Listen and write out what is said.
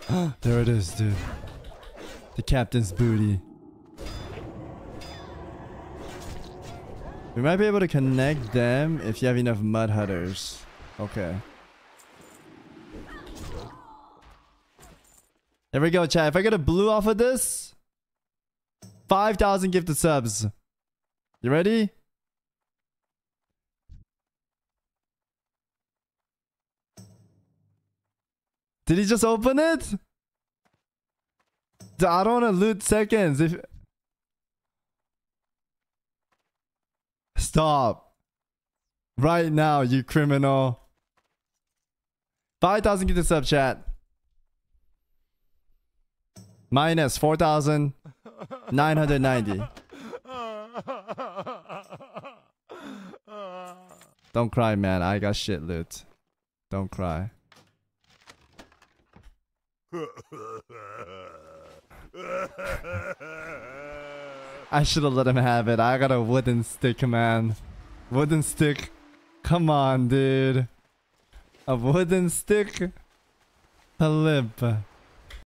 There it is, dude. The captain's booty. We might be able to connect them if you have enough mud hutters. Okay. There we go, chat. If I get a blue off of this, 5,000 gifted subs. You ready? Did he just open it? Dude, I don't want to loot seconds. If Stop. Right now, you criminal. 5,000 gifted sub, chat. Minus 4,990. Don't cry, man. I got shit loot. Don't cry. I should have let him have it. I got a wooden stick, man. Wooden stick. Come on, dude. A wooden stick. A lip.